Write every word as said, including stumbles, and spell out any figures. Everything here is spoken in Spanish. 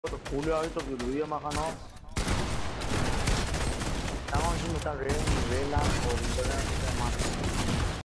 Julio ha visto que Luis más ganó. Estamos haciendo esta red, vela, por internet, demás.